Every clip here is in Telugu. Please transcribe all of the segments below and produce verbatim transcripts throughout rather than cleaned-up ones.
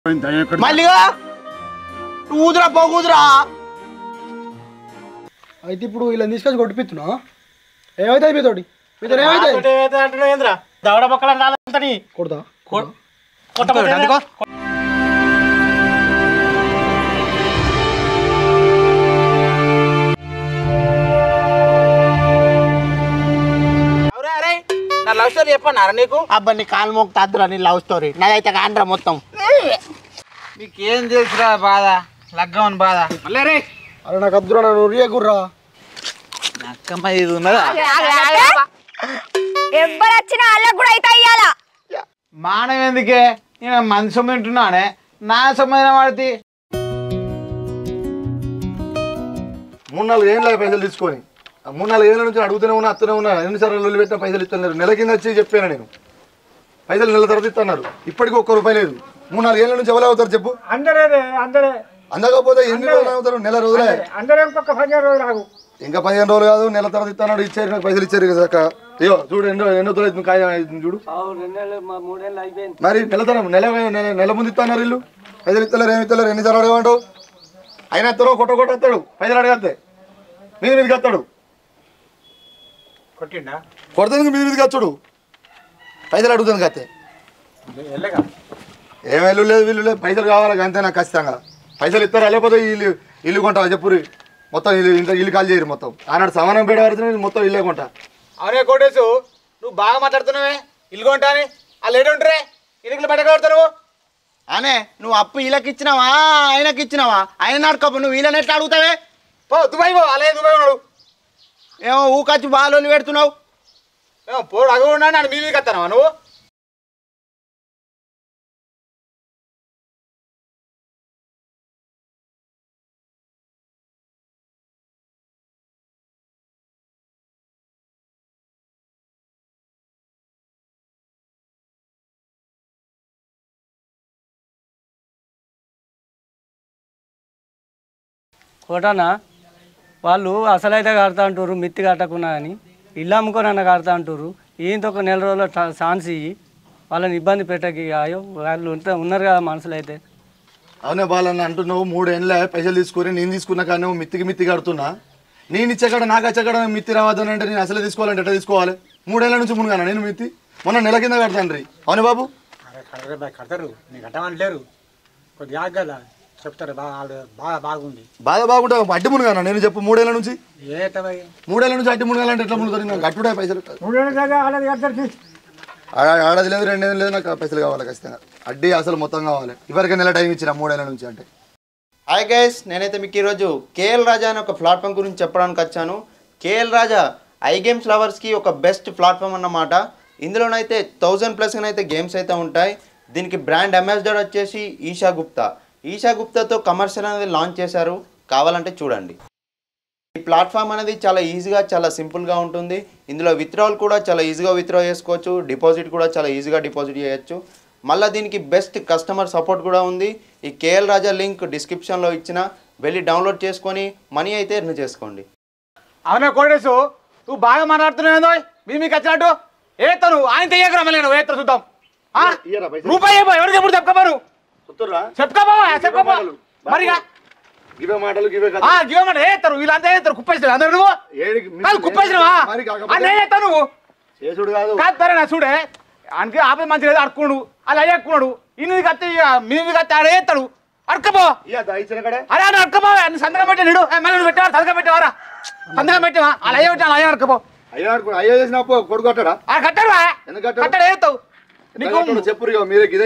మళ్ళీగా ఊదురా పోగుదురా అయితే ఇప్పుడు ఇలా తీసుకొని కొట్టిపిస్తున్నా ఏమైతే మీతోటి మీతో ఏమైతే దవడ పక్కల కొడతా నా లవ్ స్టోరీ చెప్పన్నారా నీకు? అబ్బా నీ కాలు మోగుతాద్దురా నీ లవ్ స్టోరీ నాదైతే కానరా మొత్తం. నీకేం తెలుసురా బాధ లగ్గమని బాధ మళ్ళీ రే. అరే నాకు అద్దురా నన్ను రియా గుర్రా అక్కమ్మ ఇది ఉన్నదా ఎవ్వరు వచ్చినా వాళ్ళకి కూడా అయితే అయ్యాలా మానం ఎందుకే నేను మంది సొమ్ము తింటున్నానే నా సొమ్మైన వాడితే మూడు నాలుగు ఏళ్ళ పైసలు తీసుకొని మూడు నాలుగు ఏళ్ళ నుంచి అడుగుతూనే ఉన్నా అత్తనే ఉన్నా ఎన్నిసార్లు లొల్లి పెట్టినా పైసలు ఇస్తున్నారు. నెల కింద వచ్చి చెప్పాను నేను పైసలు నెల తర్వాత ఇస్తున్నారు. ఇప్పటికీ ఒక్క రూపాయి లేదు. మూడు నాలుగు ఏళ్ళ నుంచి ఎవరు అవుతారు చెప్పు? అందకపోతే ఎన్ని రోజులు అవుతారు? నెల రోజులే ఇంకా పదిహేను రోజులు కాదు నెల తర్వాత ఇస్తున్నాడు. ఇచ్చారు నాకు పైసలు ఇచ్చారు కదా. అయ్యో చూడు ఎన్నో ఎన్నో రోజులు కాయ చూడు మరి నెల తరం నెల నెల ముందు ఇస్తున్నారు వీళ్ళు. పైసలు ఇస్తలేరు ఏమి ఇస్తలేరు. ఎన్నిసార్లు అడగమంటావు? అయినా ఎత్తారో కొట్ట కొట్ట వస్తాడు పైసలు అడగస్తే మీద మీదకి వస్తాడు. కొడతానికి మీద మీదకి వచ్చాడు పైసలు అడుగుతాను కత్తే ఏం వెళ్ళు లేదు వీళ్ళు లేదు. పైసలు కావాలి అంతే నాకు ఖచ్చితంగా. పైసలు ఇస్తారా లేకపోతే ఇల్లు ఇల్లు కొంటా చెప్పురి మొత్తం ఇల్లు ఇంత ఇల్లు కాల్ చేయరు మొత్తం. ఆనాడు సమానం పేడ పడుతుంది మొత్తం ఇల్లే కొంటా. అవునే కోటేసు నువ్వు బాగా మాట్లాడుతున్నావే ఇల్లు కొంటా అని వాళ్ళు ఏడు ఉంటారే ఇల్లు బయట కడతావు అనే నువ్వు అప్పు వీళ్ళకి ఇచ్చినావా ఆయనకి ఇచ్చినావా? ఆయన నడకప్పు నువ్వు వీళ్ళని ఎట్లా అడుగుతావే? పో దుబాయ్ పో అలాగే దుబాయ్ ఉన్నాడు. ఏమో ఊకొచ్చి బాలోని పెడుతున్నావు. ఏమో పోడు అగ ఉన్నా నన్ను మీ మీదకి వస్తానవా నువ్వు? కోటనా వాళ్ళు అసలైతే కడతా అంటారు మిత్తి కట్టకున్నా అని ఇల్లు అమ్ముకోనన్నా కడతా అంటారు. ఈయంత ఒక నెల రోజుల ఛాన్స్ ఇయ్యి వాళ్ళని ఇబ్బంది పెట్టకి. అయ్యో వాళ్ళు ఉన్నారు కదా మనుషులు అయితే. అవునే బాలన్న అంటున్నావు మూడేళ్ళ పైసలు తీసుకుని నేను తీసుకున్నా కానీ నువ్వు మిత్తికి మిత్తి కడుతున్నా. నేను ఇచ్చేకాడ నాకు వచ్చేకాడ మిత్తి రావద్దని అంటే నేను అసలే తీసుకోవాలంటే ఎట్లా తీసుకోవాలి? మూడేళ్ల నుంచి మునుగాను నేను మిత్తి మొన్న నెల కింద కడతాను రీ. అవునే బాబు కడతారు నీకు కట్టమనలేరు కొద్దిగా చెప్తారు బాగా బాగుంది బాగా బాగుంటా అడ్డి మునుగాను నేను చెప్పు మూడేళ్ల నుంచి మూడేళ్ల నుంచి అడ్డి మునగాలంటే ఎట్లా మునుగుతారు? నాకు కట్టుడే పైసలు ఆడది లేదు రెండేది లేదు నాకు పైసలు కావాలి ఖచ్చితంగా. అడ్డీ అసలు మొత్తం కావాలి. ఇవరికి నెల టైం ఇచ్చిన మూడేళ్ల నుంచి అంటే. హాయ్ గైస్ నేనైతే మీకు ఈరోజు కేఎల్ రాజా అనే ఒక ప్లాట్ఫామ్ గురించి చెప్పడానికి వచ్చాను. కేఎల్ రాజా ఐ గేమ్స్ లవర్స్కి ఒక బెస్ట్ ప్లాట్ఫామ్ అన్నమాట. ఇందులోనైతే థౌజండ్ ప్లస్ అయితే గేమ్స్ అయితే ఉంటాయి. దీనికి బ్రాండ్ అంబాసిడర్ వచ్చేసి ఈషా గుప్తా. ఈషా గుప్తాతో కమర్షియల్ అనేది లాంచ్ చేశారు, కావాలంటే చూడండి. ఈ ప్లాట్ఫామ్ అనేది చాలా ఈజీగా చాలా సింపుల్గా ఉంటుంది. ఇందులో విత్డ్రావల్ కూడా చాలా ఈజీగా విత్డ్రా చేసుకోవచ్చు, డిపాజిట్ కూడా చాలా ఈజీగా డిపాజిట్ చేయొచ్చు. మళ్ళీ దీనికి బెస్ట్ కస్టమర్ సపోర్ట్ కూడా ఉంది. ఈ కేఎల్ రాజా లింక్ డిస్క్రిప్షన్లో ఇచ్చిన వెళ్ళి డౌన్లోడ్ చేసుకొని మనీ అయితే ఎర్న్ చేసుకోండి. అవునా కోటేసు నువ్వు బాగా మాట్లాడుతున్నావు మీ మీకు వచ్చినట్టు ఏతను ఆయన తెయ్యకురా మళ్ళీ నువ్వు ఏత చూద్దాం రూపాయి ఎవరు చెప్పుడు చెప్పుకోరు చెప్పుకోబో చెప్పుకోబో మరిగా ఇవే మాటలు ఇవే గివే మాట ఏతారు వీళ్ళంతా ఏతారు కుప్పేసిన అందరు నువ్వు కుప్పేసినవా అన్నీ ఏతావు నువ్వు కాదు సరే నా చూడే ఆయనకి ఆపద మంచి లేదు అడుక్కున్నాడు అలా అయ్యక్కున్నాడు ఇన్ని కత్తి మీ కత్తి ఆడ ఏతాడు అడకపో అరే అని అడకపో సంతకం పెట్టి నీడు మళ్ళీ పెట్టేవారు సంతకం పెట్టేవారా సంతకం పెట్టేవా అలా అయ్యే పెట్టా అయ్యా అడకపో అయ్యో చేసిన కొడుకు కట్టాడా కట్టాడు కట్టాడు ఏతావు చెప్పు మీరే ఇదే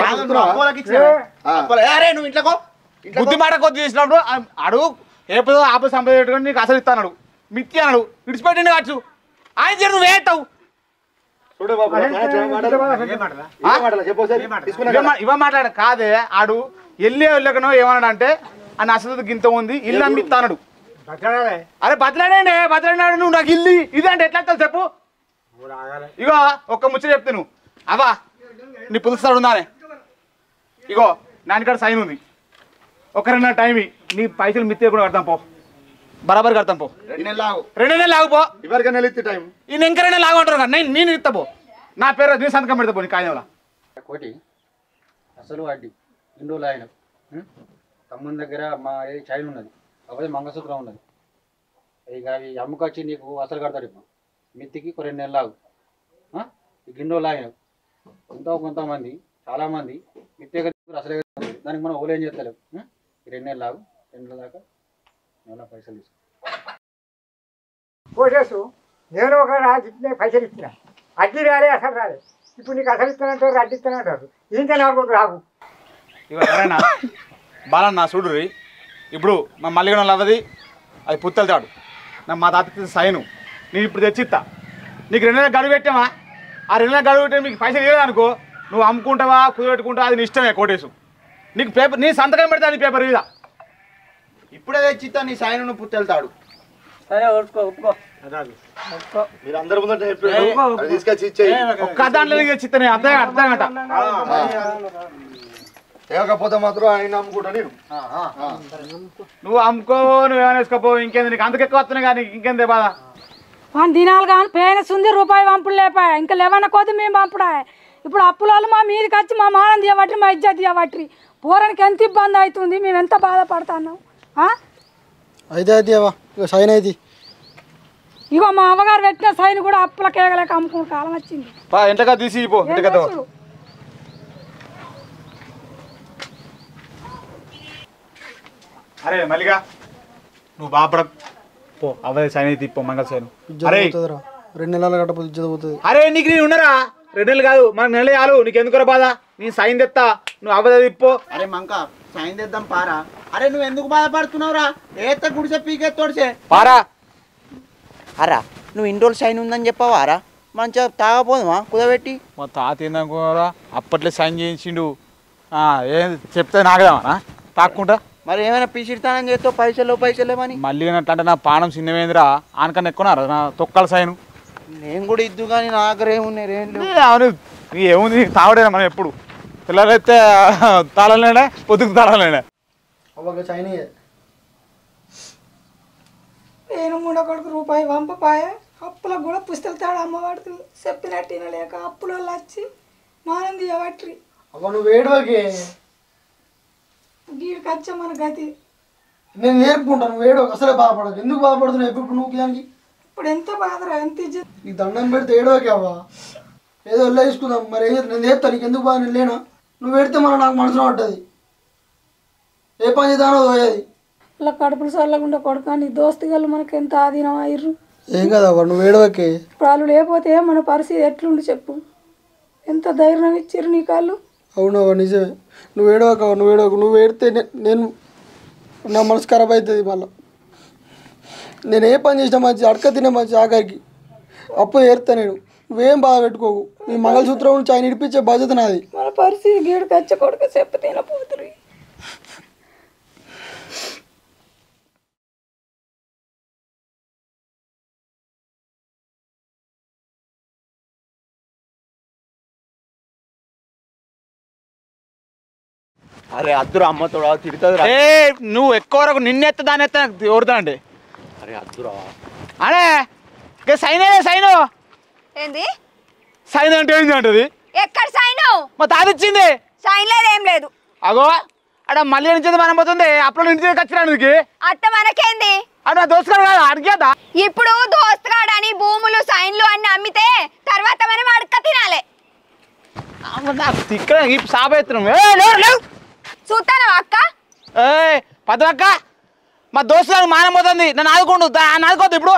నువ్వు ఇంట్లో బుద్ధి మాట కొద్ది చేసినప్పుడు అడుగు ఏదో ఆపద సంపాదించుకొని నీకు అసలు ఇస్తాడు మిత్తి అన్నాడు విడిచిపెట్టండి కావచ్చు ఆయన చేరు నువ్వు వేస్తావు ఇవ మాట్లాడ కాదే ఆడు వెళ్ళే వెళ్ళకనో ఏమన్నాడు అంటే ఆయన అసలు గింత ఉంది ఇల్లు అమ్మిస్తాడు అరే బతలాడండి బతలాడు నువ్వు నాకు ఇల్లు ఇది అంటే ఎట్లా చెప్పు ఇగో ఒక్క ముచ్చట చెప్తే నువ్వు అవా నీ పులుస్తాడు ఉందానే ఇగో నాన్నకాడ సైన్ ఉంది ఒక రెండు టైం నీ పైసలు మిత్తే కూడా కడతాం పో బరాబర్ కడతాం పో రెండు నెలలు లాగుపో ఈ ఇంకా రెండు లాగు అంటారు కదా నేను నేను ఇస్తా పో నా పేరు నీ సంతకం పెడతా పో నీ కాయంలో కోటి అసలు వడ్డీ రెండు రోజులు ఆయన తమ్ముని దగ్గర మా ఏ చైన్ ఉన్నది కాకపోతే మంగళసూత్రం ఉన్నది ఇక అవి అమ్ముకొచ్చి నీకు అసలు కడతాడు ఇప్పుడు మిత్తికి ఒక రెండు నెలలు ఆగు గిన్నె రోజులు ఆయన ఎంతో కొంతమంది చాలామంది మిత్తి అసలే దానికి మనం ఓలేం చేస్తలేవు రెండు నెలలు ఆగు రెండు నెలల దాకా ఏమైనా పైసలు తీసుకో కోసేసు నేను ఒక రాజు పైసలు ఇచ్చిన అడ్డీ రాలే అసలు రాలే ఇప్పుడు నీకు అసలు ఇస్తానంటారు అడ్డీ ఇస్తానంటారు ఇంకా నాకు రావు ఇవన్నా బాలన్న చూడు ఇప్పుడు మా మల్లిగడం లవ్వది అది పుత్తలు తాడు నా మా తాత సైను నేను ఇప్పుడు తెచ్చిస్తా నీకు రెండు నెలలు గడువు పెట్టామా ఆ రెండు నెలలు గడువు పెట్టే నీకు పైసలు ఇవ్వదు అనుకో నువ్వు అమ్ముకుంటావా కుదిపెట్టుకుంటావా అది నీ ఇష్టమే కోటేసు నీకు పేపర్ నీ సంతకం పెడతా నీ పేపర్ మీద ఇప్పుడే తెచ్చిస్తా నీ సాయను పుత్తెళ్తాడు సరే ఒప్పుకో ఒప్పుకో మీరు అందరి ముందట చెప్పారు తీసుకొచ్చి ఇచ్చేయి ఒక్క దాంట్లో తెచ్చిస్తా నేను అర్థం అర్థం గంట లేకపోతే మాత్రం ఆయన అమ్ముకుంటా నేను నువ్వు అమ్ముకో నువ్వు ఏమైనా వేసుకోపో ఇంకేంది నీకు అంతకు ఎక్కువ వస్తున్నాయి కానీ ఇంకేందే బాధ వన్ దినాలు కానీ పేరెంట్స్ ఉంది రూపాయి పంపుడు లేపాయి ఇంకా లేవన్న కొద్ది మేము పంపుడా ఇప్పుడు అప్పుల వాళ్ళు మా మీదకి వచ్చి మా మానం తీయబట్టి మా ఇజ్జత్ తీయబట్టి పూరానికి ఎంత ఇబ్బంది అవుతుంది మేము ఎంత బాధపడుతున్నాం అయితే అయితే ఇక సైన్ అయితే ఇగో మా అమ్మగారు పెట్టిన సైన్ కూడా అప్పుల కేగలేక అమ్ముకునే కాలం వచ్చింది ఎంతగా తీసి పో ఇంతగా అరే మల్లిగా నువ్వు బాపడ పో అవే సైన్ అయితే పో మంగళ సైన్ అరే రెండు నెలలు కట్టపోతే ఇజ్జత పోతుంది అరే నీకు నేను ఉన్నారా రెండు నెలలు కాదు మనకు నెల చాలు నీకు ఎందుకు బాధ నేను సైన్ తెస్తా నువ్వు అవదే తిప్పో అరే మంక సైన్ తెద్దాం పారా అరే నువ్వు ఎందుకు బాధపడుతున్నావురా ఏత గుడిసె పీకే తోడిసే పారా అరా నువ్వు ఇన్ని రోజులు సైన్ ఉందని చెప్పావా అరా మంచిగా తాగపోదామా కుదబెట్టి మా తాత ఏందనుకున్నారా అప్పట్లో సైన్ చేయించిండు ఏం చెప్తే నాగదామా తాక్కుంటా మరి ఏమైనా పిసిడతానని చేస్తావు పైసలు పైసలేమని మళ్ళీ అంటే నా పానం చిన్నవేంద్రా ఆనకన్నా ఎక్కువనారా నా తొక్కల సైను నేను కూడా ఇద్దు కానీ నా దగ్గర ఏమున్నాయి రేండు అవును ఏముంది తావడేనా మనం ఎప్పుడు పిల్లలైతే తాళలేనే పొద్దుకు తాళలేనే అవ్వక సైన్ నేను మూడో కొడుకు రూపాయి పంపపాయ అప్పులకు కూడా పుస్తకాలు తాడు అమ్మవాడుతూ చెప్పినట్టు లేక అప్పుల వాళ్ళు వచ్చి మానం తీయబట్టి అవ్వ నువ్వు వేడువకే గీడికి వచ్చా మన గతి నేను నేర్పుకుంటాను నువ్వు వేడు అసలే బాధపడదు ఎందుకు బాధపడుతున్నావు ఎప్పుడు నువ్వు దానికి ఇప్పుడు ఎంత బాధరా ఎంత ఇజ్జత్ నీకు దండం పెడితే ఏడోకే అవ్వ ఏదో వెళ్ళా తీసుకుందాం మరి ఏం చేస్తా నేను చేస్తాను నీకు ఎందుకు బాధ నేను లేనా నువ్వు పెడితే మన నాకు మనసులో పడ్డది ఏ పని చేద్దానో పోయేది ఇలా కడుపులు చల్లకుండా కొడుక నీ దోస్తుగాళ్ళు మనకి ఎంత ఆధీనం అయ్యారు ఏం కదా నువ్వు వేడవకే ఇప్పుడు వాళ్ళు లేకపోతే మన పరిస్థితి ఎట్లుండి చెప్పు ఎంత ధైర్యం ఇచ్చారు నీ కాళ్ళు అవునవ్వ నిజమే నువ్వు ఏడవక నువ్వు ఏడవకు నువ్వు ఏడితే నేను నా మనసు ఖరాబ్ అవుతుంది మళ్ళీ నేను ఏ పని చేసినా మంచి అడక తినే మంచి ఆఖరికి అప్పు ఏరుతా నేను నువ్వేం బాధ పెట్టుకోకు నీ మంగళసూత్రం నుంచి ఆయన ఇడిపించే బాధ్యత నాది మన పరిస్థితి గీడు కచ్చ కొడుక చెప్ప తినపోతురు అరే అద్దురా అమ్మతోడా తిడుతుంది ఏ నువ్వు ఎక్కువ వరకు నిన్నెత్త దాన్ని ఎత్త ఎవరుతా అండి అరే అద్దురా అరే ఇక సైన్ సైను ఏంది సైన్ అంటే ఏంది అంటది ఎక్కడ సైన్ మా తాత ఇచ్చింది సైన్ లేదు ఏం లేదు అగో అక్కడ మళ్ళీ నుంచి మనం పోతుంది అప్పుడు ఇంటి దగ్గర వచ్చినానికి అత్త మనకేంది అటు నా దోస్తుగాడు కాదు అడిగేదా ఇప్పుడు దోస్తుగాడని భూములు సైన్లు అన్ని అమ్మితే తర్వాత మనం అడక్క తినాలి ఇక్కడ ఈ సాబెత్తున్నాం ఏ లేవు లేవు చూస్తాను అక్క ఏ పదవక్క మా దోస్తుగాడు మానం పోతుంది నన్ను ఆదుకుంటు ఆదుకోద్దు ఇప్పుడు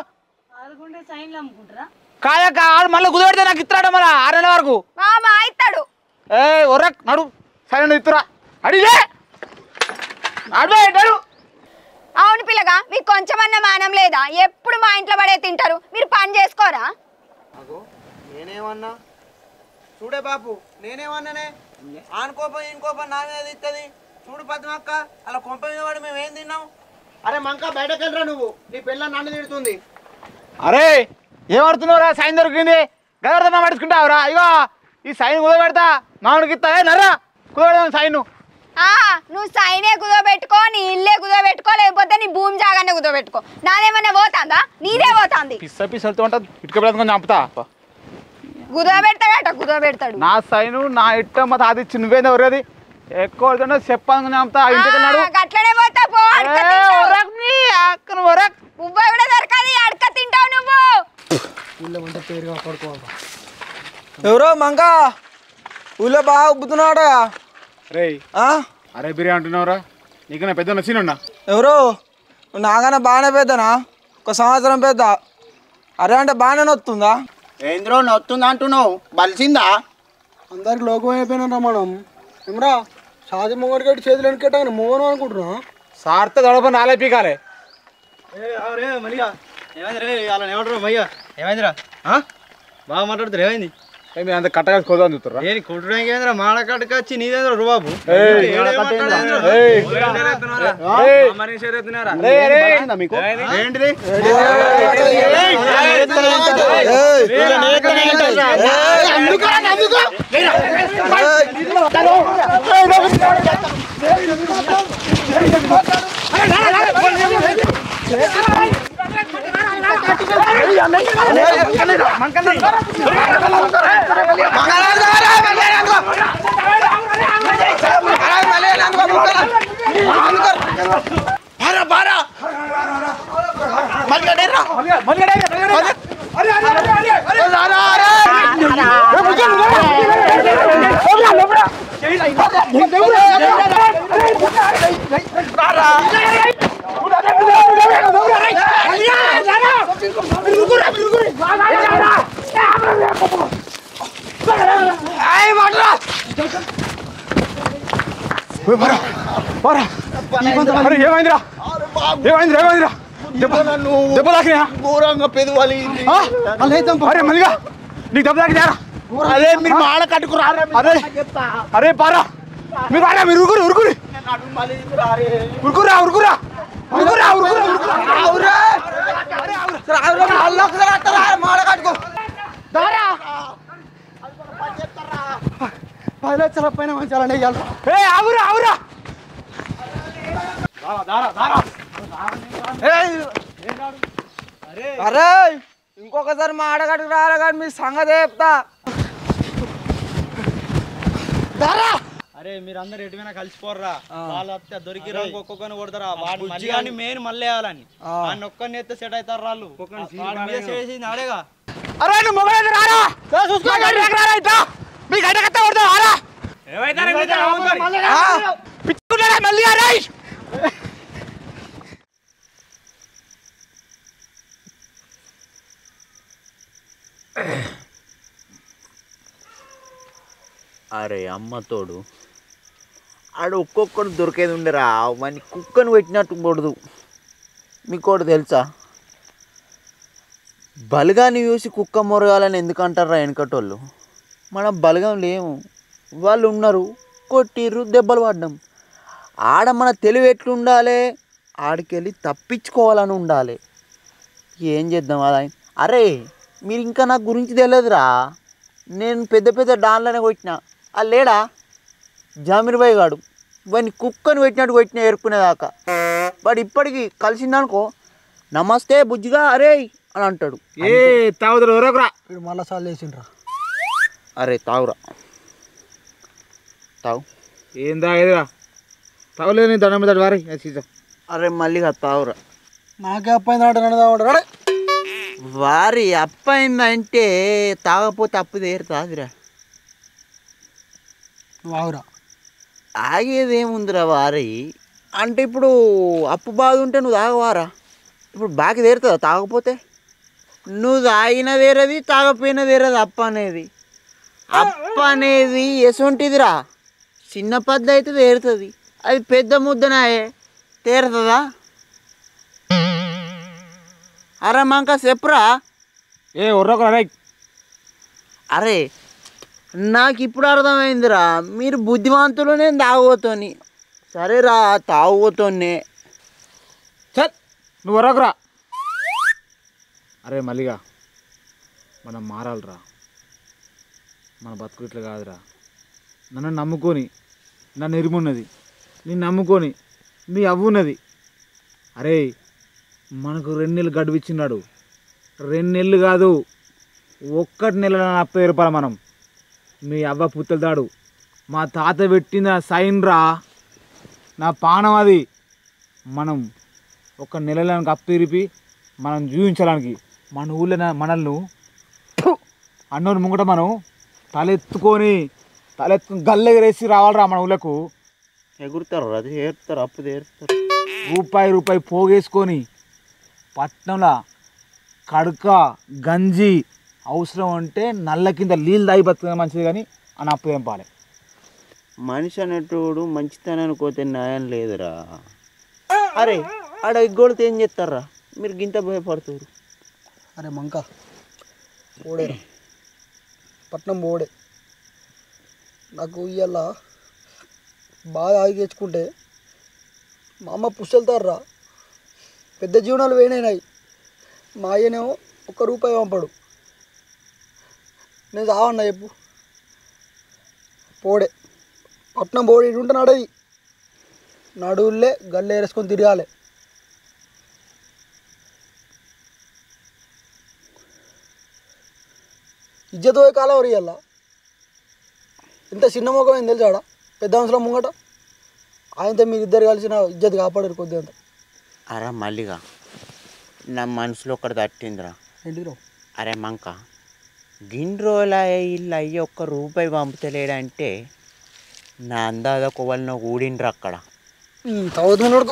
కాదక్క ఆడు మళ్ళీ కుదిపెడితే నాకు ఇస్తాడు మరి ఆరు నెలల వరకు మా ఇస్తాడు ఏ ఒర్రక్ నడు సరే ఇస్తురా అడిగే అడు నడు అవును పిల్లగా మీకు కొంచెమన్నా మానం లేదా ఎప్పుడు మా ఇంట్లో పడే తింటారు మీరు పని చేసుకోరా నేనేమన్నా చూడే బాపు నేనేమన్నానే ఆనుకోపం ఇంకోపం నా మీద ఇస్తుంది చూడు పద్మక్క అలా కొంప మీద పడి మేము ఏం తిన్నాం అరే మంక బయటకు వెళ్ళరా నువ్వు నీ పిల్ల నన్ను తిడుతుంది అరే ఏమడుతున్నావురా సైన్ దొరికింది గదర్థం పడుచుకుంటావురా ఇగో ఈ సైన్ కుదబెడతా మామిడికి ఇస్తా నర్రా కుదబెడదాం సైన్ నువ్వు సైనే కుదోబెట్టుకో నీ ఇల్లే కుదోబెట్టుకో లేకపోతే నీ భూమి జాగానే కుదోబెట్టుకో నాదేమన్నా పోతాందా నీదే పోతాంది పిస్స పిస్సలతో ఉంటుంది ఇటుక పెడతాం చంపుతా కుదోబెడతాడట కుదోబెడతాడు నా సైను నా ఇట్ట మా తాత ఇచ్చి నువ్వేంది ఎవరేది ఎక్కువ చెప్పాను చంపుతా ఇంటికి వెళ్ళాడు అట్లనే పోతా పో అక్కను ఒరక్ ఉవ్వ కూడా దొరకది అడక తింటావు నువ్వు ఊళ్ళో పేరుగా పడుకోవాలి ఎవరో మంక ఊళ్ళో బాగా ఉబ్బుతున్నాడా రే అరే బిర్యానీ అంటున్నావురా నీకన్నా పెద్ద నచ్చినున్నా ఎవరు నాకన్నా బాగానే పెద్దనా ఒక సంవత్సరం పెద్ద అరే అంటే బాగానే నొత్తుందా ఏంద్రో నొత్తుందా అంటున్నావు బలిసిందా అందరికి లోకం అయిపోయినా మనం ఏమరా షాది మొగడు గట్టి చేతులు వెనకెట్టాను మోగను అనుకుంటున్నా సార్తో గడప నాలే పీకాలే మలిగా ఏమైంది అలా ఏమంటారు మయ్యా ఏమైందిరా బాగా మాట్లాడుతారు ఏమైంది మీరు అంత కట్టగా కోదాన్ని చూస్తారా నేను కుట్టడానికి ఏంద్రా మాడ కట్టకొచ్చి నీదేంద్ర రుబాబు ఏంటిది ఏమైందిరా ఏమైందిరా ఏమైందిరా దెబ్బ తాకినా ఘోరంగా పెదవాలి అరే మళ్ళీగా నీకు దెబ్బ తాకినారా అదే మీరు మాడ కట్టుకురారా అరే అరే పారా మీరు రారా మీరు ఉరుకురు ఉరుకురు ఉరుకురా ఉరుకురా ఉరుకురా ఉరుకురా మాడ కట్టుకో పది లక్షల పైన మంచి ఏ ఆవురా ఆవురా అరే ఇంకొకసారి మా ఆడగట్టుకు రారా కానీ మీ సంగతి చెప్తా అరే మీరు అందరు ఎటువైనా కలిసిపోర్రా వాళ్ళు వస్తే దొరికి ఒక్కొక్కరిని కొడతారా వాడు మళ్ళీ మెయిన్ మళ్ళీ వేయాలని వాడిని ఒక్కరిని ఎత్తే సెట్ అవుతారు వాళ్ళు వాడి మీద చేసింది ఆడేగా అరే నువ్వు మొబైల్ రారా చూసుకో మీ గడ్డ కట్ట కొడతా రారా పిచ్చుకుంటారా మళ్ళీ అరే అరే అమ్మ తోడు ఆడు ఒక్కొక్కడు దొరికేది ఉండరా వాడిని కుక్కను పెట్టినట్టు కొడదు మీకోటి తెలుసా బలగాన్ని చూసి కుక్క మొరగాలని ఎందుకు అంటారా వెనకటోళ్ళు మనం బలగం లేము వాళ్ళు ఉన్నారు కొట్టిర్రు దెబ్బలు పడ్డాం ఆడ మన తెలివి ఎట్లుండాలి ఆడికెళ్ళి తప్పించుకోవాలని ఉండాలి ఏం చేద్దాం అలా అరే మీరు ఇంకా నాకు గురించి తెలియదురా నేను పెద్ద పెద్ద డాన్లనే కొట్టిన ఆ లేడా జామీర్ బాయ్ గాడు వాడిని కుక్కని పెట్టినట్టు కొట్టిన ఏరుకునేదాకా వాడు ఇప్పటికి కలిసిందనుకో నమస్తే బుజ్జిగా అరే అని అంటాడు ఏ తాగుదురు ఎవరొకరా వీడు మళ్ళా సార్లు వేసిండ్రా అరే తాగురా తాగు ఏం తాగేదిరా తాగలేదు నీ దండం మీద వారి సీజన్ అరే మళ్ళీగా తాగురా నాకే అప్పైంది అంటే నన్ను తాగడు వారి అప్పయిందంటే తాగపోతే అప్పు తీరుతాదిరా వావురా ఆగేదేముందిరా వారి అంటే ఇప్పుడు అప్పు బాధ ఉంటే నువ్వు తాగవారా ఇప్పుడు బాగా తీరుతుందా తాగపోతే నువ్వు తాగిన తీరది తాగపోయిన తీరది అప్ప అనేది అప్ప అనేది ఎసొంటిదిరా చిన్న పద్ద అయితే తీరుతుంది అది పెద్ద ముద్దనాయే తీరుతుందా అరే మంక చెప్పురా ఏ ఒర్రొకరా రైట్ అరే నాకు ఇప్పుడు అర్థమైందిరా మీరు బుద్ధిమంతులు నేను తాగుబోతోని సరేరా తాగుబోతోనే చల్ నువ్వు ఒర్రొకరా అరే మల్లిగా మనం మారాలిరా మన బతుకు ఇట్లా కాదురా నన్ను నమ్ముకొని నన్ను ఎరుమున్నది నేను నమ్ముకొని నీ అవ్వున్నది అరే మనకు రెండు నెలలు గడువిచ్చినాడు రెండు నెలలు కాదు ఒక్కటి నెల అప్ప ఏర్పాలి మనం మీ అవ్వ పుత్తలు తాడు మా తాత పెట్టిన సైన్ రా, నా పానం అది. మనం ఒక నెలలకు అప్పిరిపి మనం జీవించడానికి మన ఊళ్ళో మనల్ని అన్నోని ముంగట మనం తలెత్తుకొని తలెత్తు గల్లెగరేసి రావాలిరా మన ఊళ్ళకు. ఎగురుతారు, అది ఏరుతారు, అప్పు తీరుతారు. రూపాయి రూపాయి పోగేసుకొని పట్నంలో కడక గంజి అవసరం అంటే నల్ల కింద నీళ్ళు తాగి బతుకునే మంచిది, కానీ అని అప్పు ఏం పాలే. మనిషి అనేటోడు మంచితనానికి పోతే న్యాయం లేదురా. అరే ఆడ ఎగ్గొడితే ఏం చేస్తారా మీరు గింత భయపడుతున్నారు? అరే మంక ఓడేరా, పట్నం ఓడే. నాకు ఇవాళ బాగా ఆగి తెచ్చుకుంటే మా అమ్మ పుస్తెళ్తారా, పెద్ద జీవనాలు వేయినాయి. మా అయ్యనేమో ఒక్క రూపాయి పంపడు. నేను చావన్నా చెప్పు, పోడే పట్నం పోడి ఇటు ఉంటే నడవి నడువులే గల్లే వేసుకొని తిరగాలి. ఇజ్జత్ పోయే కాలం ఎవరు ఇవ్వాల? ఎంత చిన్న మొఖం ఏం తెలుసాడా పెద్ద అవసరం ముంగట. ఆయనతో మీరు ఇద్దరు కలిసి నా ఇజ్జత్ కాపాడారు కొద్దిగా అంత. అరే మల్లిగా నా మనసులో ఒకటి తట్టిందిరా. ఏంటిరా? అరే మంక గిన్ని రోజుల ఇల్లు అయ్యి ఒక్క రూపాయి పంపుతలేడంటే నా అందాద కొవ్వలను ఊడిండ్రు అక్కడ. తాగుతున్నాడు,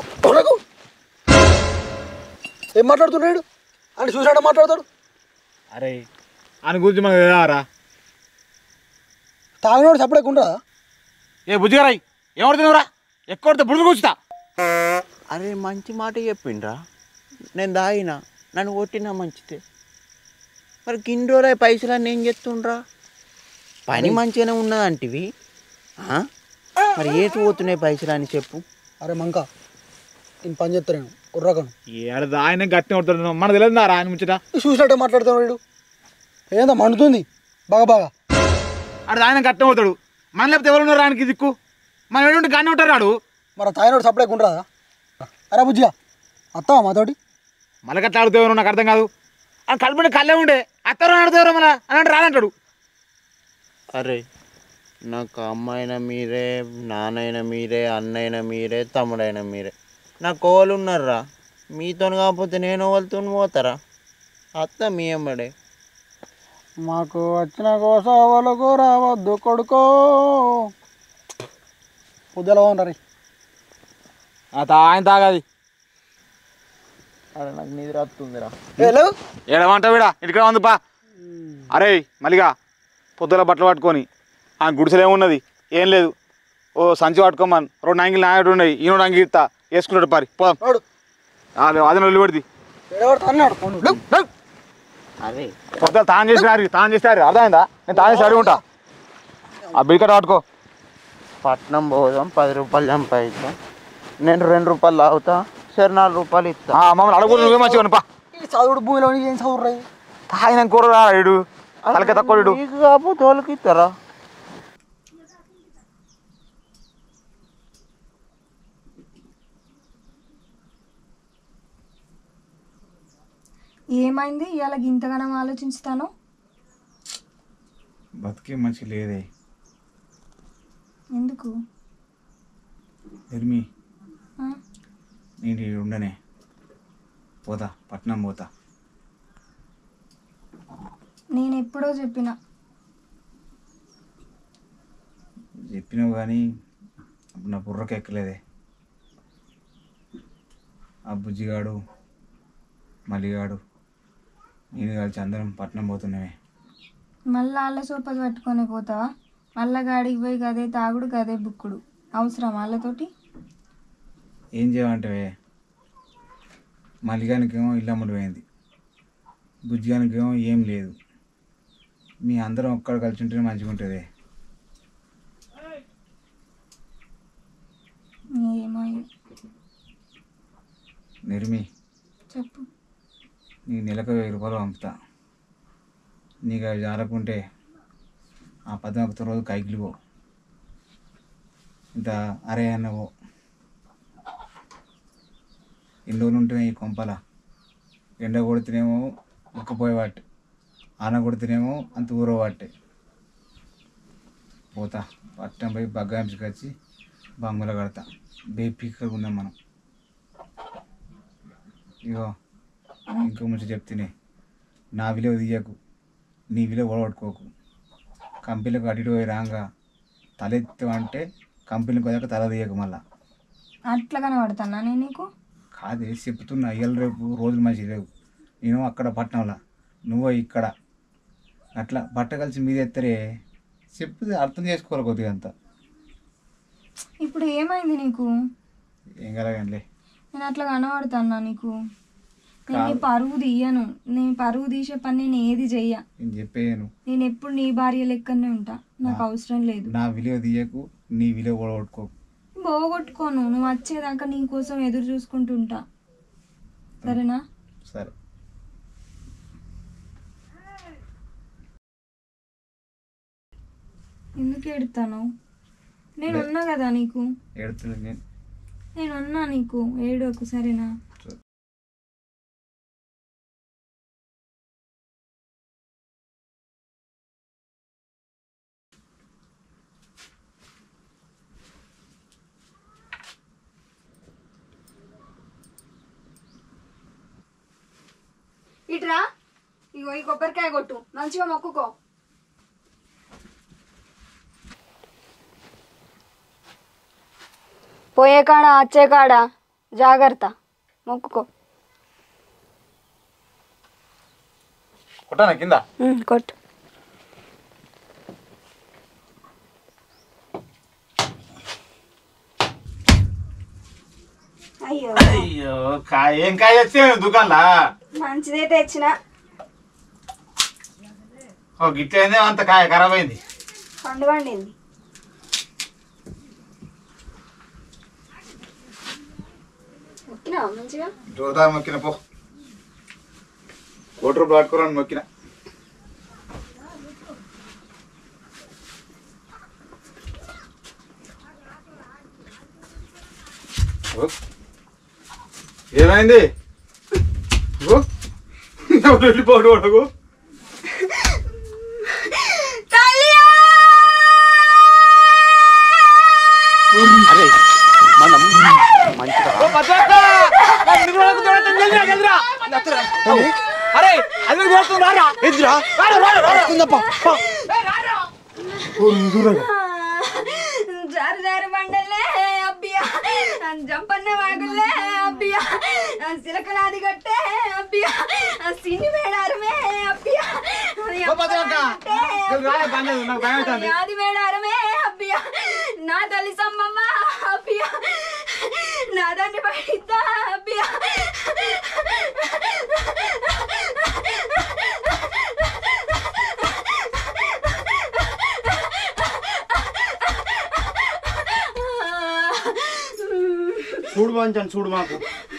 ఏం మాట్లాడుతున్నాడు అని చూసాడా మాట్లాడతాడు. అరే అని గురించి మనకు తెలియరా? తాగినోడు చెప్పలేకుండా ఏ బుజ్జిగారాయి ఏమడుతున్నావురా? ఎక్కువ బుడుగు కూర్చుతా. అరే మంచి మాట చెప్పిండ్రా, నేను దాగినా నన్ను కొట్టినా మంచిదే. మరి గిన్ని రోజుల పైసలన్నీ ఏం చేస్తుండ్రా? పని మంచిగానే ఉన్నదంటివి, మరి ఏటు పోతున్నాయి పైసలు అని చెప్పు. అరే మంక నేను పని చేస్తాను కుర్రకను. ఏడ ఆయన గట్టి కొడుతున్నాడు, మన తెలియదు ఆయన ముచ్చట. చూసినట్టే మాట్లాడుతాడు వీడు. ఏందో మండుతుంది బాగా బాగా. అడు ఆయన గట్టి కొడతాడు, మన లేకపోతే ఎవరు ఉన్నారు ఆయనకి దిక్కు? మనం ఏంటంటే గట్టి ఉంటాడు రాడు. మరి తాయినోడు సప్లై ఉండరా? అరే బుజ్జిగా అత్తావా మాతోటి? మళ్ళీ గట్లా అడుగుతావు, నాకు అర్థం కాదు. అని కలుపుంటే కళ్ళే ఉండే అత్తరు అడుగుతారు మన అని రానంటాడు. అరే నాకు అమ్మాయినా మీరే, నాన్నైనా మీరే, అన్నైనా మీరే, తమ్ముడైనా మీరే. నాకు కోళ్ళు ఉన్నారా, మీతో కాకపోతే నేను వాళ్ళతో పోతారా? అత్త మీ అమ్మడే. మాకు వచ్చిన కోసవలకు రావద్దు కొడుకో పొద్దుల ఉండరు. ఆయన తాగది. అరే నాకు నిద్ర వస్తుందిరా. ఏడమంటావు వీడా ఇక్కడ ఉంది పా. అరే మళ్ళీగా పొద్దుల బట్టలు పట్టుకొని ఆ గుడిసెలు ఏమున్నది ఏం లేదు, ఓ సంచి పట్టుకోమని రెండు అంగిలు నాయడు ఉన్నాయి, ఈనోడు అంగి ఇస్తా వేసుకున్నాడు పారి పోదాం. అదే నొల్లి పడిది అరే పొద్దుల తాను చేసినారు తాను చేసినారు అర్థమైందా? నేను తాను చేసి అడిగి ఉంటా. ఆ బిల్కట్ పట్టుకో. పట్నం పోదాం, పది రూపాయలు సంపాదిద్దాం, నేను రెండు రూపాయలు తాగుతా, సరే నాలుగు రూపాయలు ఇస్తా. మమ్మల్ని అడుగు నువ్వే మంచిగా పా. చదువుడు భూమిలో ఏం చదువు తాగిన కూర రాడు తలకి తక్కువ కాకపోతే వాళ్ళకి ఇస్తారా? ఏమైంది ఇవాళ ఇంతగానం ఆలోచిస్తాను? బతికే మంచి లేదే. ఎందుకు నిర్మి నేను ఉండనే పోతా, పట్నం పోతా. నేను ఎప్పుడో చెప్పిన చెప్పినావు కానీ నా బుర్రకి ఎక్కలేదే. ఆ బుజ్జిగాడు మల్లిగాడు నేను కలిసి అందరం పట్నం పోతున్నామే. మళ్ళీ వాళ్ళ సోపతి పట్టుకొని పోతావా? మళ్ళా గాడికి పోయి గదే తాగుడు గదే బుక్కుడు అవసరం వాళ్ళతోటి? ఏం చేయమంటావే? మల్లిగానికేమో ఇల్లు అమ్ముడు పోయింది, బుజ్జిగానికేమో ఏం లేదు. మీ అందరం ఒక్కడ కలిసి ఉంటేనే మంచిగా ఉంటుంది. ఏమో నిర్మి చెప్పు. నీ నెలకు వెయ్యి రూపాయలు పంపుతా. నీకు అవి జారకుంటే ఆ పద్నాలుగు రోజు కైకిలు పో, ఇంత అరే అన్నవో. ఎన్ని రోజులు ఉంటేనే ఈ కొంపల ఎండ కొడితేనేమో ఉక్కపోయేవాటి, ఆన కొడితేనేమో అంత ఊరవాటే. పోతా పట్టం పోయి బగ్గాయించుకు వచ్చి బంగులో కడతా బేపిక్కగా ఉన్నాం మనం. ఇగో ఇంకో ముందు చెప్తేనే నా విలువ తీయకు, నీ విలువ ఓడగొట్టుకోకు. కంపెనీలకు అడిగి పోయి రాగా తలెత్తామంటే కంపెనీకి పోయాక తల తీయకు. మళ్ళా అట్లా కనబడుతున్నా నేను నీకు? కాదే చెప్తున్నా, ఇవాళ రేపు రోజులు మంచి లేవు. నేను అక్కడ పట్టణంలో, నువ్వు ఇక్కడ, అట్లా బట్ట కలిసి మీద ఎత్తరే చెప్తే అర్థం చేసుకోవాలి కొద్దిగా అంతా. ఇప్పుడు ఏమైంది నీకు? ఏం కలగండి, నేను అట్లా కనబడుతున్నా నీకు? నేను నీ పరువు తీయను, నేను పరువు తీసే పని నేను ఏది చెయ్య. నేను చెప్పేయను, నేను ఎప్పుడు నీ భార్య లెక్కనే ఉంటా, నాకు అవసరం లేదు. నా విలువ తీయకు, నీ విలువ ఓడగొట్టుకోకు. పోగొట్టుకోను, నువ్వు వచ్చేదాకా నీ కోసం ఎదురు చూసుకుంటుంటా, సరేనా? సరే. ఎందుకు ఏడుతాను? నేను ఉన్నా కదా నీకు. ఏడుతుంది నేను, నేను ఉన్నా నీకు, ఏడోకు, సరేనా? ఇట్రా, ఇగో ఈ కొబ్బరికాయ కొట్టు, మంచిగా మొక్కుకో. పోయే కాడ వచ్చే కాడ జాగ్రత్త, మొక్కుకో. కొట్టానా కింద? కొట్టు. అయ్యో అయ్యో కాయ, ఏం కాయ వచ్చే దుకాణంలా? మంచిదే తెచ్చిన. ఓ గిట్లయిందే, అంత కాయ ఖరాబ్ అయింది. పండు పండింది. మొక్కినా మంచిగా? జోరుదారు మొక్కిన పో, కోటి రూపాయలు పట్టుకోరని మొక్కిన. ఏమైంది? వెళ్ళిపోడు అడుగు. అరే మనం మంచిగా అరే అది చేస్తున్నారా? జారు జారు బండలే అబ్బియా, జంపన్న వాగులే అబ్బియా, సిలకలాది గట్టే అబ్బియా, సిని మేడారమే అబ్బియా, ఆది మేడారమే అబ్బియా, నా తల్లి సమ్మమ్మ అబ్బియా, నా తండ్రి పడిద్ద అబ్బియా. చూడు మంచాను, చూడు మాకు.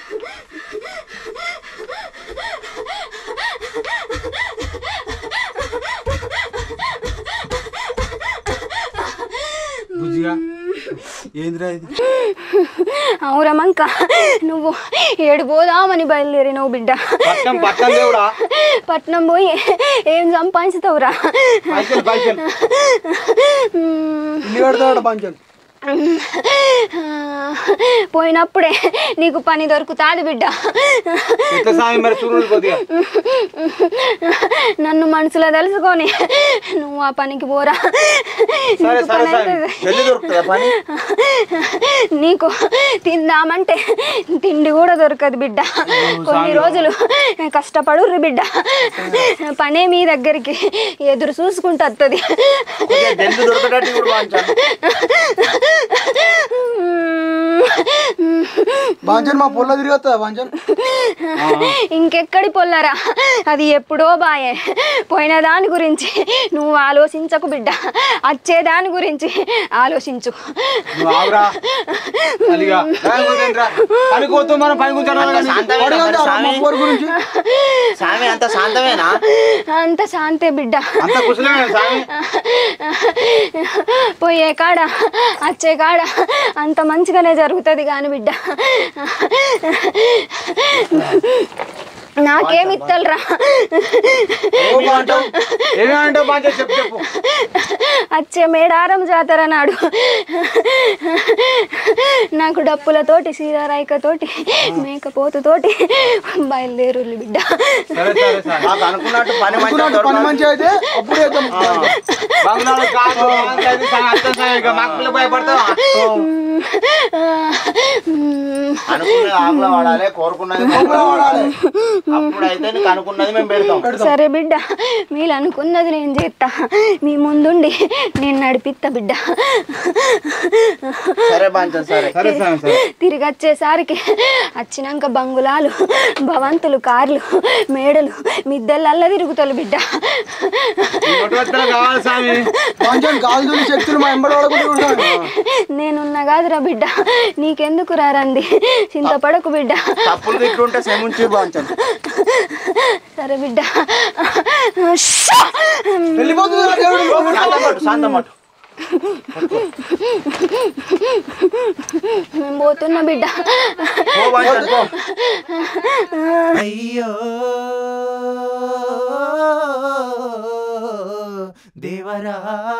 ఏంద్రా ఇది? అవురమంక నువ్వు ఏడు పోదామని బయలుదేరి నువ్వు బిడ్డ. పట్నం పట్నం దేవుడా, పట్నం పోయి ఏం సంపాదిస్తావురా? పోయినప్పుడే నీకు పని దొరుకుతాది బిడ్డ. నన్ను మనసులో తెలుసుకొని నువ్వు ఆ పనికి పోరా. నీకు తిందామంటే తిండి కూడా దొరకదు బిడ్డ. కొన్ని రోజులు కష్టపడుర్రి బిడ్డ, పనే మీ దగ్గరికి ఎదురు చూసుకుంటూ వస్తుంది. మా పొల్ల తిరిగొస్తా బాంచన్. ఇంకెక్కడి పొల్లరా, అది ఎప్పుడో బాయే. పోయిన దాని గురించి నువ్వు ఆలోచించకు బిడ్డ, వచ్చే దాని గురించి ఆలోచించు. అంత శాంతే బిడ్డ. పోయే కాడ వచ్చే కాడ అంత మంచిగానే జరుగుతుంది కాని బిడ్డ. నాకేమి ఇత్తలరా ఏమంటావు బాగా చెప్పు చెప్పు వచ్చే మేడారం జాతర నాడు నాకు డప్పులతోటి సీరారాయికతోటి మేకపోతుతోటి బయలుదేరు బిడ్డ. అనుకున్నట్టు పని అనుకున్నట్టు పని మంచి అయితే అప్పుడు చేద్దాం. అనుకున్నది ఆకులో వాడాలి, కోరుకున్నది వాడాలి. అప్పుడైతే నీకు అనుకున్నది మేము పెడతాం. సరే బిడ్డ, మీరు అనుకున్నది నేను చేస్తా, మీ ముందుండి నేను నడిపిస్తా బిడ్డ. సరే బాంచ సరే తిరిగి వచ్చేసరికి వచ్చినాక బంగులాలు భవంతులు కార్లు మేడలు మిద్దెలల్లా తిరుగుతారు బిడ్డ. నేనున్నా కాదురా బిడ్డ, నీకెందుకు రారండి, చింతపడకు బిడ్డ. తప్పులు తిట్టుంటే సేముంచి బాంచం. సరే బిడ్డ శాంతమట్టు మేము పోతున్నా బిడ్డ. అయ్యో దేవరా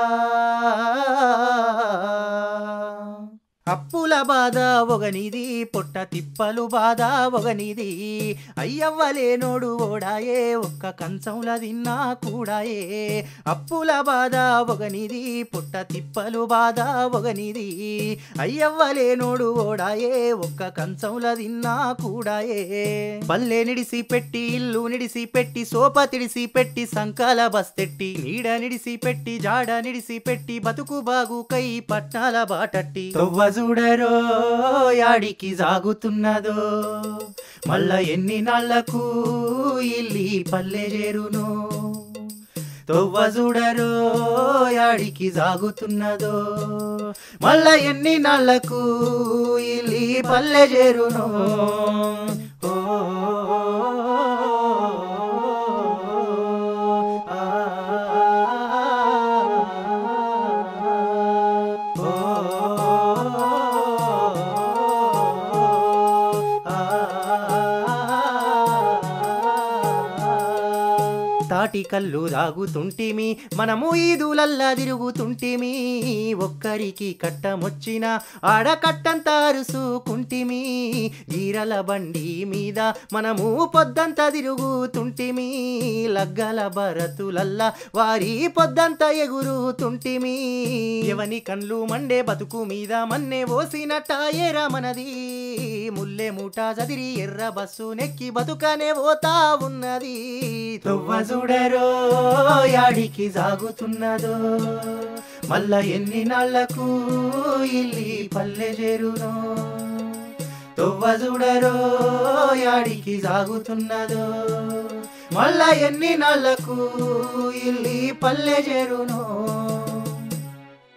అప్పుల బాధ ఒగనిది, పొట్ట తిప్పలు బాధ ఒగనిది. అయ్యవ్వలేనోడు ఓడాయే, ఒక్క కంచంల తిన్నా కూడాయే. అప్పుల బాధ ఒగనిది, పొట్ట తిప్పలు బాధ ఒగనిది. అయ్యవ్వలేనోడు ఓడాయే, ఒక్క కంచంల తిన్నా కూడాయే. పల్లె నిడిసి పెట్టి, ఇల్లు నిడిసి పెట్టి, సోప తిడిసి పెట్టి, సంకాల బస్తెట్టి, నీడ నిడిసి పెట్టి, జాడ నిడిసి పెట్టి, బతుకు బాగు కై పట్నాల బాటట్టి. తొవ్వ చూడరో యాడికి సాగుతున్నదో, మళ్ళా ఎన్ని నాళ్లకు ఇల్లి పల్లె చేరును. తొవ్వ చూడరో యాడికి సాగుతున్నదో, మళ్ళా ఎన్ని నాళ్లకు ఇల్లి పల్లె చేరును. ఓ తాటి కళ్ళు దాగుతుంటిమి, మనము ఈదులల్లా తిరుగుతుంటిమి. ఒక్కరికి కట్టమొచ్చిన ఆడ కట్టంతా అరుసుకుంటిమి. ఈరల బండి మీద మనము పొద్దంతా తిరుగుతుంటిమి. లగ్గల బరతులల్లా వారి పొద్దంతా ఎగురుతుంటిమి. ఎవని కళ్ళు మండే బతుకు మీద మన్నే ఓసినట్టాయేరా మనది. ముల్లె మూట చదిరి ఎర్ర బస్సు నెక్కి బతుకనే పోతా ఉన్నది. తొవ్వ చూడరో యాడికి సాగుతున్నదో, మళ్ళా ఎన్ని నాళ్లకు ఇల్లి పల్లె చేరునో. తొవ్వ చూడరో యాడికి సాగుతున్నదో, మళ్ళా ఎన్ని నాళ్లకు ఇల్లి పల్లె చేరునో.